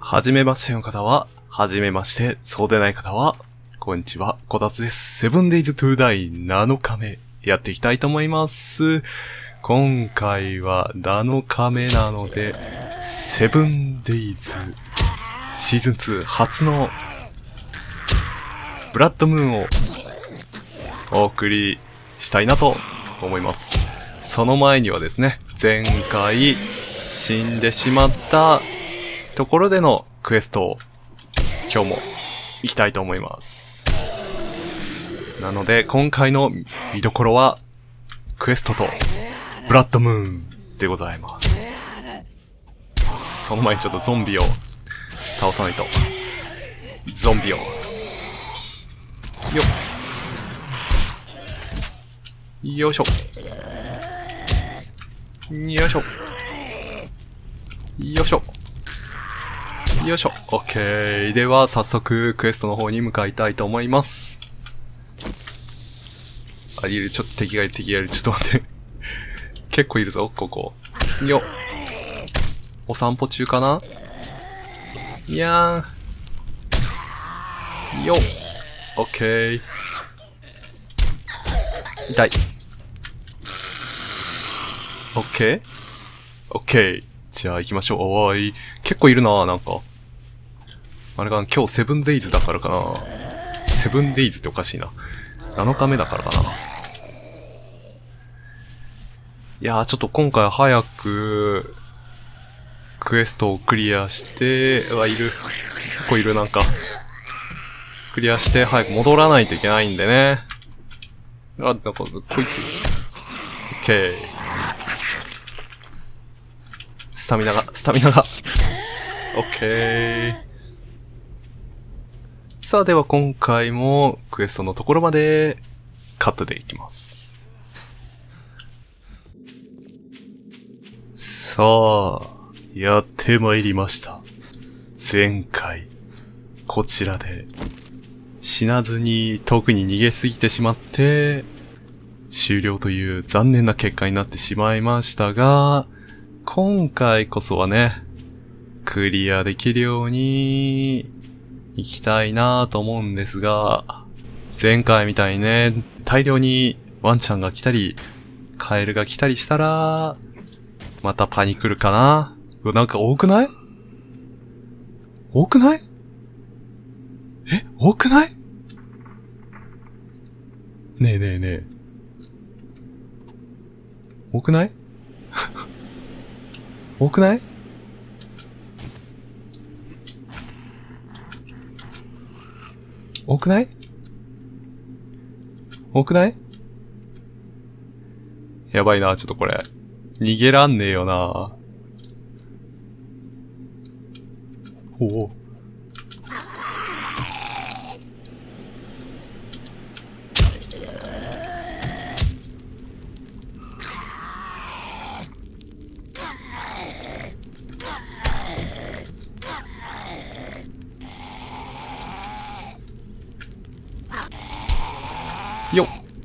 はじめましての方は、はじめまして、そうでない方は、こんにちは、こたつです。7days to die 7日目、やっていきたいと思います。今回は7日目なので、7days シーズン2初のブラッドムーンをお送りしたいなと思います。その前にはですね、前回死んでしまったところでのクエストを今日も行きたいと思います。なので今回の見どころはクエストとブラッドムーンでございます。その前にちょっとゾンビを倒さないと。ゾンビをよっよいしょよいしょよいしょよいしょ。オッケー。では、早速、クエストの方に向かいたいと思います。あ、いる。ちょっと敵がいる。ちょっと待って。結構いるぞ、ここ。よっ。お散歩中かないやーん。よっ。オッケー。痛い。オッケーオッケー。じゃあ行きましょう。おーい。結構いるな、なんか。あれかな、今日7daysだからかな。7daysっておかしいな。7日目だからかな。いやー、ちょっと今回早く、クエストをクリアして、うわ、いる。結構いる、なんか。クリアして早く戻らないといけないんでね。あ、なんか、こいつ。オッケー。スタミナが。オッケー。さあ、では今回もクエストのところまでカットでいきます。さあ、やってまいりました。前回、こちらで死なずに遠くに逃げすぎてしまって、終了という残念な結果になってしまいましたが、今回こそはね、クリアできるように行きたいなぁと思うんですが、前回みたいにね、大量にワンちゃんが来たり、カエルが来たりしたら、またパニクるかな。うわ、なんか多くない？多くない？多くない？ねえ。多くない多くない多くない多くないやばいな、ちょっとこれ。逃げらんねえよな。おお。よっ。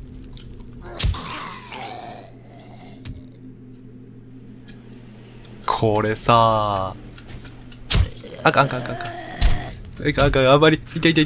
これさあかん。あんまり、痛い。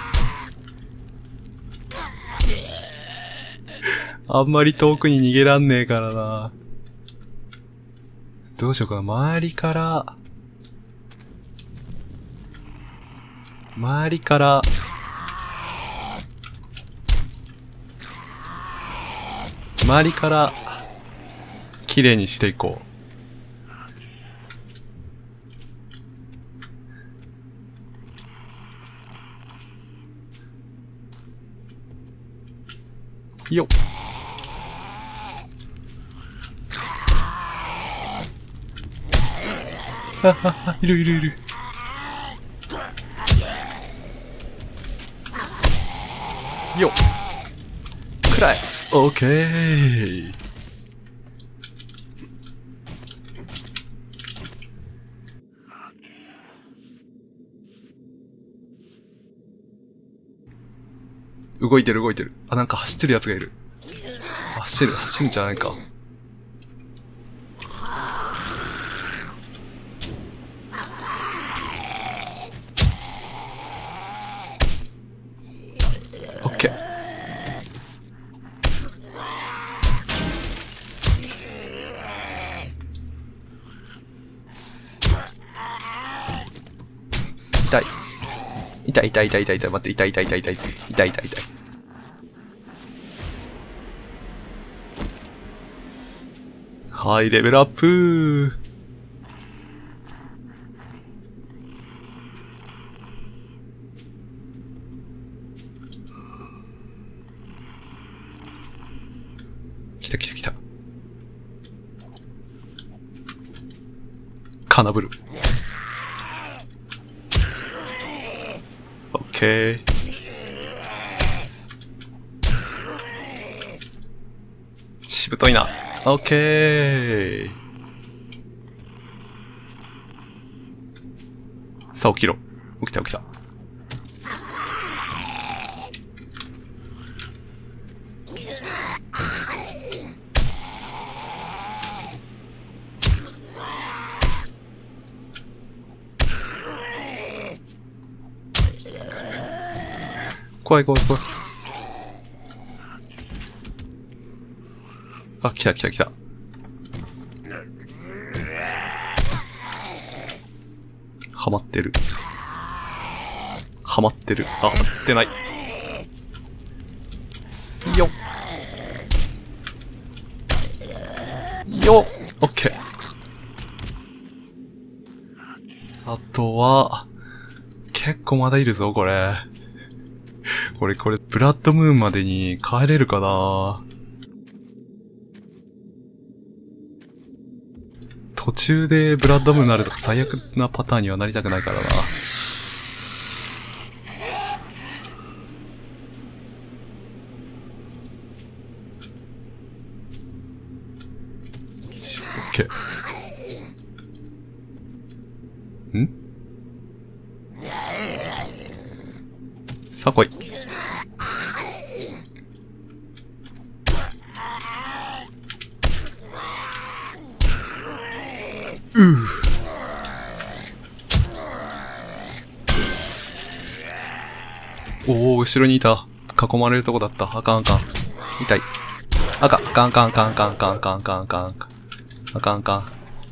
あんまり遠くに逃げらんねえからな。どうしようかな。周りから、綺麗にしていこう。よっ。いる。よっ。くらい。オッケー。動いてる。あ、なんか走ってるやつがいる。走るんじゃないか。 痛い。痛い痛い痛い痛い痛い。待って、痛い痛い痛い痛い。痛い痛い痛い。はい、レベルアップ。来た来た来た。カナブル。オッケー。しぶといな。オッケー。さあ起きろ。起きた起きた。怖い怖い怖い。あ、来た来た来た。はまってる。はまってる。あ、はまってない。よっ。よっ。オッケー。あとは、結構まだいるぞ、これ。これ、ブラッドムーンまでに帰れるかな。途中でブラッドムーンになるとか最悪なパターンにはなりたくないからな。オッケー。ん？さあ来い。おお、後ろにいた。囲まれるとこだった。あかんあかん。痛い。あかんあかんあかんあかんあかんあかんあかんあかんあかんあかんあかん。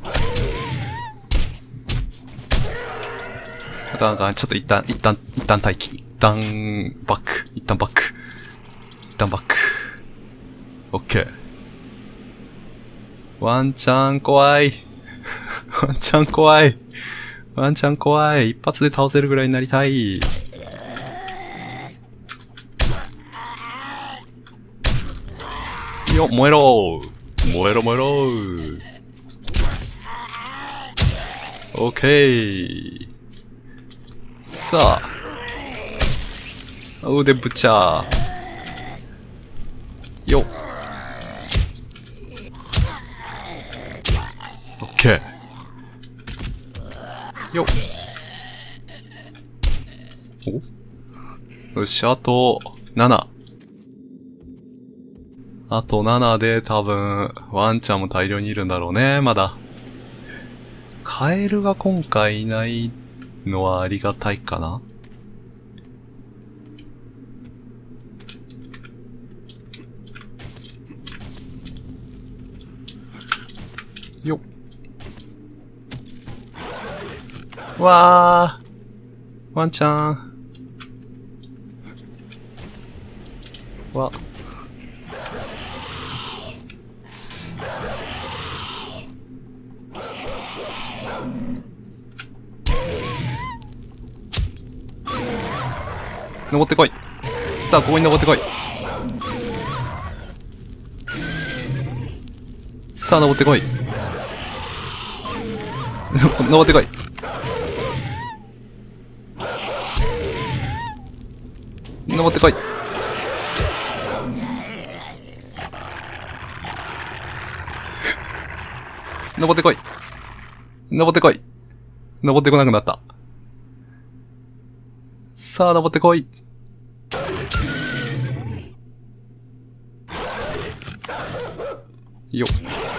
あかんあかん。ちょっと一旦待機。一旦バック。一旦バック。一旦バック。オッケー。ワンチャン怖い。ワンチャン怖い。ワンチャン怖い。一発で倒せるぐらいになりたい。よ、燃えろー。燃えろ燃えろー。オッケー。さあ。腕ぶちゃー。よっ。オッケー。よっ。およし、あと、7。あと7で多分、ワンちゃんも大量にいるんだろうね、まだ。カエルが今回いないのはありがたいかな。よっ。わー。ワンちゃん。わ。登ってこい。さあ、ここに登ってこい。さあ、登ってこい。登ってこい。登ってこい。登ってこい。登ってこい。登ってこなくなった。さあ、登ってこい。よっ。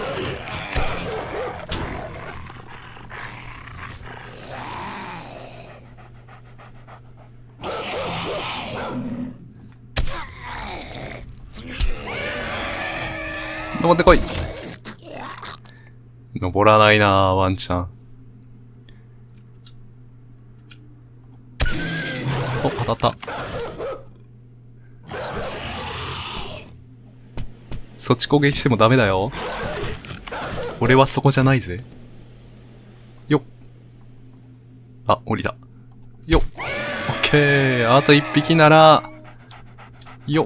登ってこい。登らないなぁ、ワンちゃん。 当たった。そっち攻撃してもダメだよ。俺はそこじゃないぜ。よっ。あ、降りた。よっ。オッケー。あと一匹なら、よっ。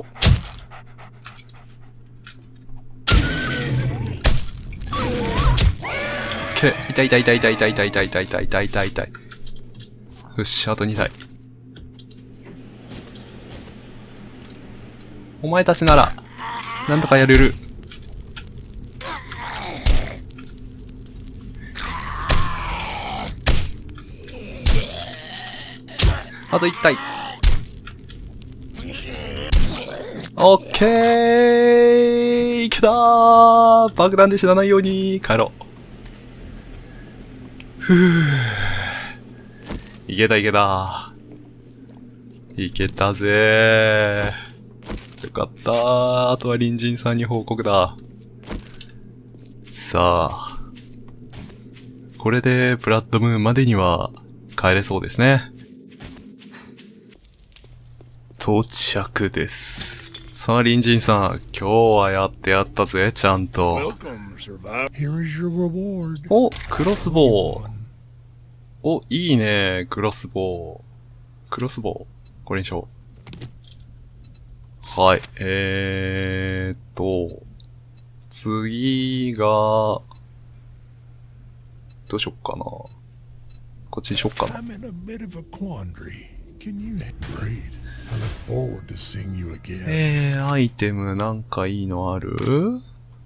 オッケー。痛い痛い痛い痛い痛い痛い痛い痛い痛い痛い痛い痛い。よし、あと2体。お前たちなら、なんとかやれる。あと1体。オッケー、いけたー。爆弾で死なないように帰ろう。ふぅ。いけたいけた。いけたぜー。よかったー。あとは隣人さんに報告だ。さあ。これでブラッドムーンまでには帰れそうですね。到着です。さあ、隣人さん。今日はやってやったぜ、ちゃんと。お、クロスボウ。お、いいね、クロスボウ。クロスボウ。これにしよう。はい。次が、どうしよっかな。こっちにしよっかな。アイテムなんかいいのある？ドゥ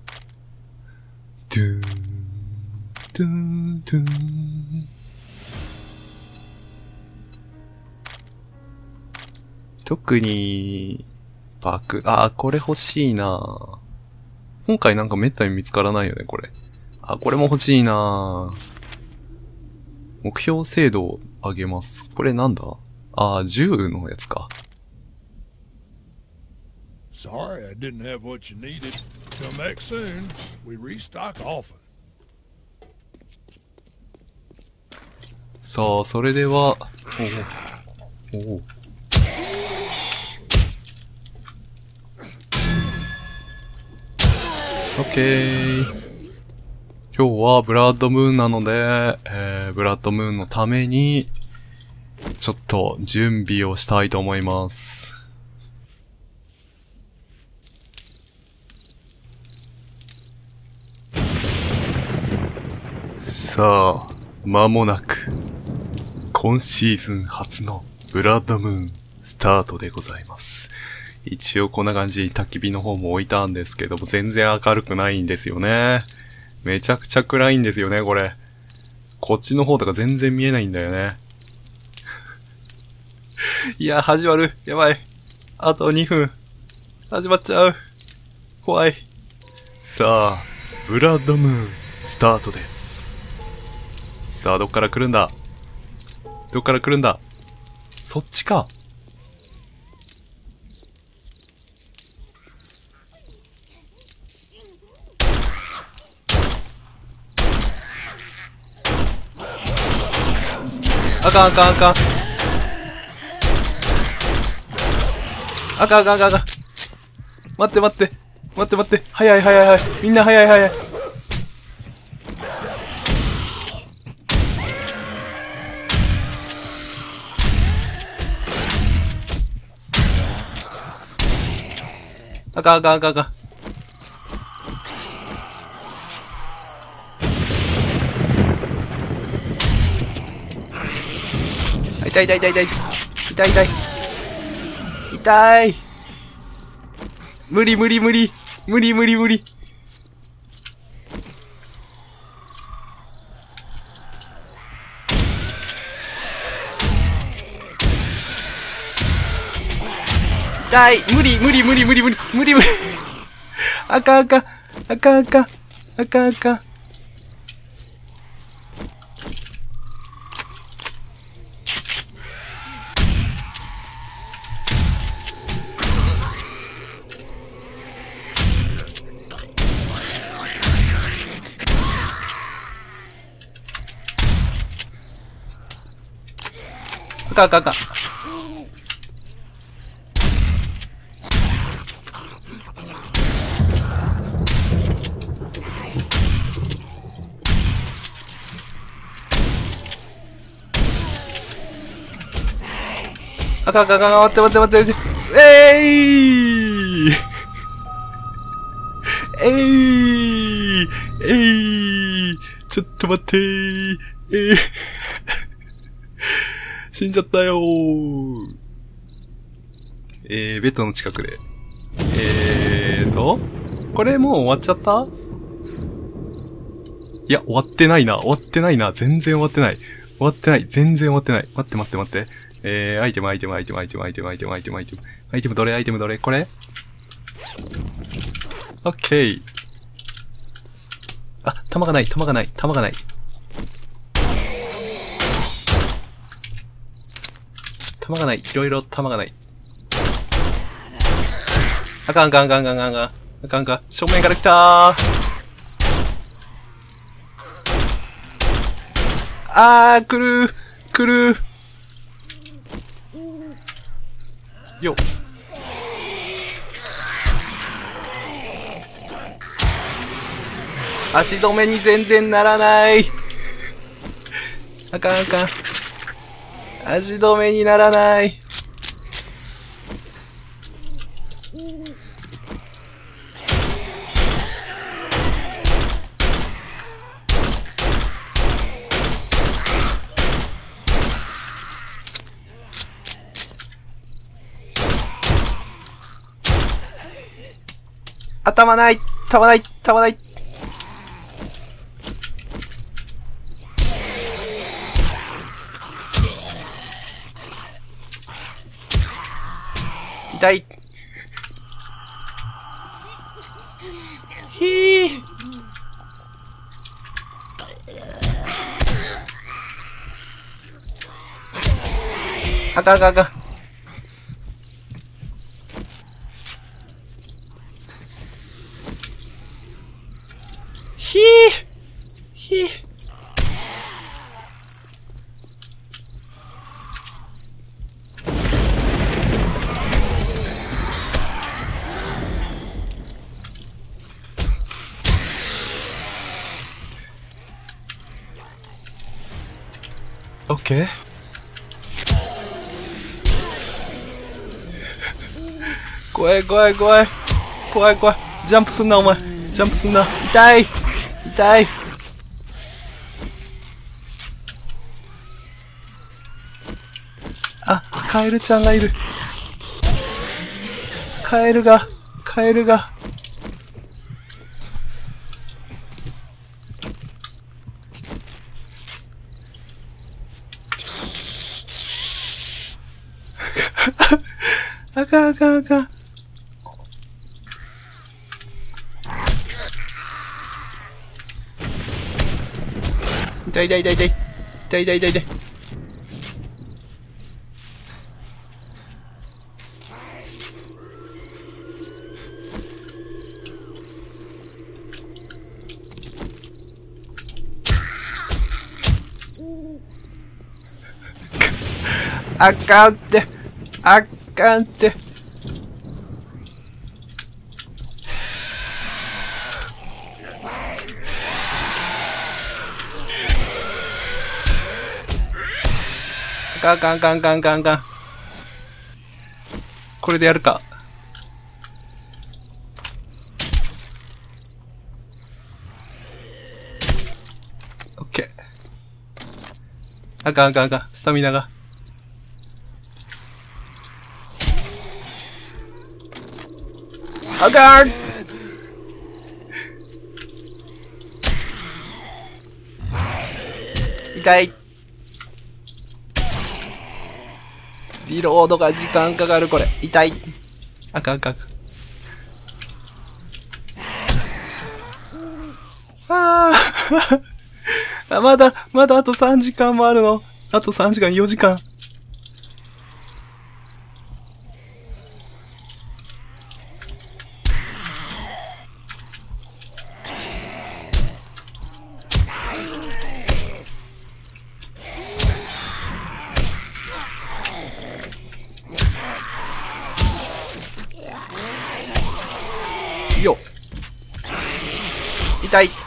ーン、ドゥーン、ドゥーン。特に、これ欲しいな。今回なんかめったに見つからないよね、これ。これも欲しいな。目標精度を上げます。これなんだ？銃のやつか。 Sorry, I didn't have what you needed. Come back soon. We restock often. さあ、それでは、おオッケー。今日はブラッドムーンなので、ブラッドムーンのために、ちょっと準備をしたいと思います。さあ、間もなく、今シーズン初のブラッドムーンスタートでございます。一応こんな感じに焚き火の方も置いたんですけども、全然明るくないんですよね。めちゃくちゃ暗いんですよね、これ。こっちの方とか全然見えないんだよね。いや、始まる。やばい。あと2分。始まっちゃう。怖い。さあ、ブラッドムーンスタートです。さあ、どっから来るんだ？どっから来るんだ？そっちか。あかんあかんあかん。あかんあかんあかんあかん。待って待って。待って待って。早い早い早い。みんな早い早い。あかんあかんあかんあかん。痛い痛い痛い痛い。痛い痛い。痛い。無理無理無理。無理無理無理。痛い。無理無理無理無理無理無理無理。あかんあかん。あかんあかん。あかんあかん。あかんあかんあかん。 あかんあかんあかん、待って待って待って待って。えいちょっと待って死んじゃったよベッドの近くで。これもう終わっちゃった？いや、終わってないな。終わってないな。全然終わってない。終わってない。全然終わってない。待って待って待って。アイテムアイテムアイテムアイテムアイテムアイテムアイテムアイテム。アイテムどれアイテムどれこれ？オッケー。あ、弾がない、弾がない、弾がない。弾がない、いろいろ弾がない。あかんあかんあかんあかんあかんあかんあかん。正面から来たー。あー、来る来るよっ。足止めに全然ならない。あかんあかん。足止めにならない。頭ない、弾ない、弾ない。痛い。ひー。あかんあかんあかん。ひー。ひー。オッケー。怖い怖い怖い怖い怖い。ジャンプすんなお前。ジャンプすんな。痛い痛い。あ、カエルちゃんがいる。カエルがあかんあかんあかん。痛い痛い痛い痛い痛い痛い痛い痛い。あかんってあかんって。あかんあかんあかんあかんあかん。これでやるか。オッケー。あかんあかんあかん。スタミナが。あかん。痛い。リロードが時間かかるこれ。痛い。あかんあかん。ああ。まだあと3時間もあるの。あと3時間、4時間。よっ。痛い。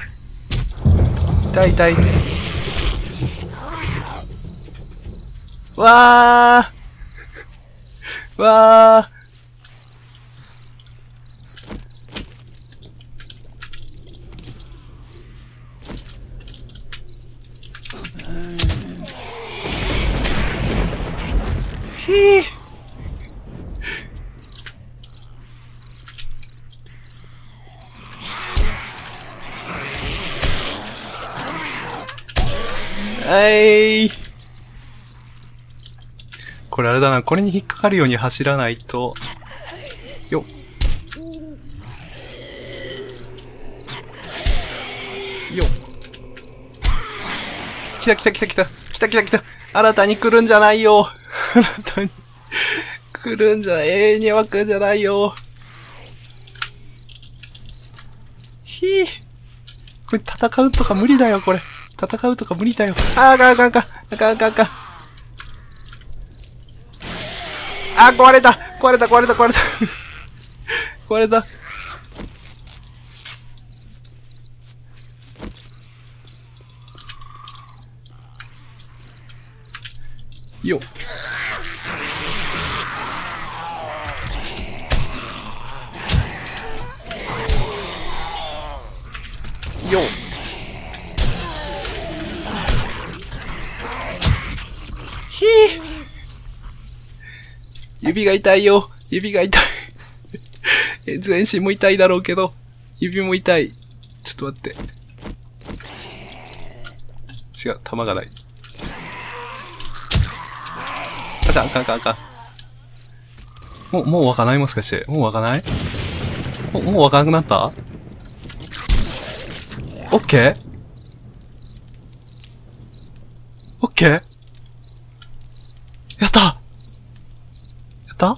痛い痛い。 わーわーひーこれあれだな、これに引っかかるように走らないと。よっ。よっ。来た来た来た来た。来た来た来た。新たに来るんじゃないよ。新たに来るんじゃ、永遠に湧くんじゃないよ。ひぃ。これ戦うとか無理だよ、これ。戦うとか無理だよ。あかんあかんあかん。あかんあかんあかん。あ、壊れた壊れた壊れた壊れた壊れた。よっ。よっ。ひぃ。指が痛いよ。指が痛い。全身も痛いだろうけど、指も痛い。ちょっと待って。違う、弾がない。あかん、あかん、あかん、あかん。もう湧かないもしかして。もう湧かないもう湧かなくなった？オッケー？オッケー？やった！やった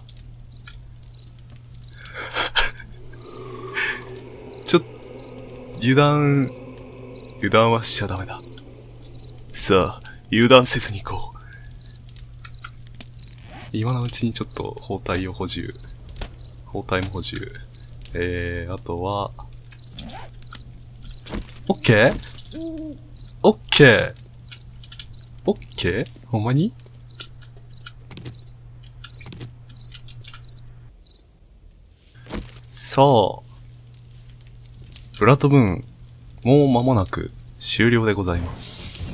ちょっと、油断はしちゃダメだ。さあ、油断せずに行こう。今のうちにちょっと包帯を補充。包帯も補充。あとは、オッケー？オッケー？オッケー？ほんまに？さあ、ブラッドムーン、もう間もなく終了でございます。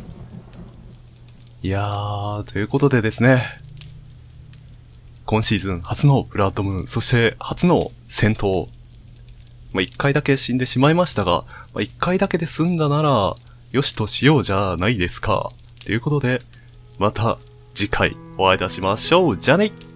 いやー、ということでですね、今シーズン初のブラッドムーン、そして初の戦闘。一回だけ死んでしまいましたが、一回だけで済んだなら、よしとしようじゃないですか。ということで、また次回お会いいたしましょう。じゃあね。